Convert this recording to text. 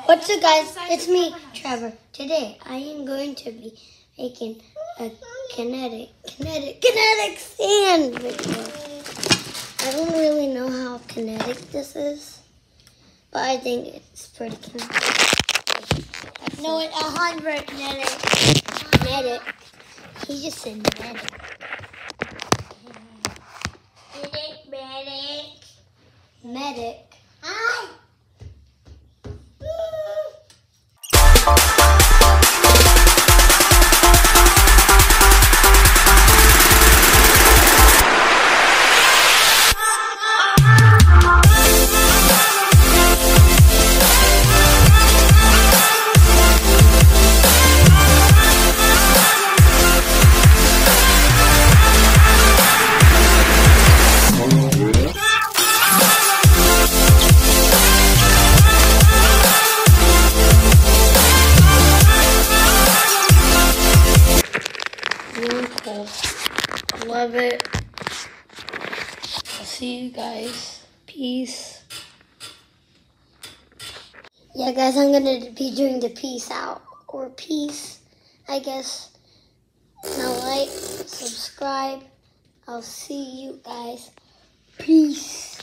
What's up, guys? It's me, Trevor. Today, I am going to be making a kinetic sand video. I don't really know how kinetic this is, but I think it's pretty kinetic. No, it's 100 kinetic. Kinetic. He just said kinetic. Medic. Hi. Cool. Love it. I'll see you guys. Peace. Yeah, guys, I'm going to be doing the peace out. Or peace, I guess. Now like, subscribe. I'll see you guys. Peace.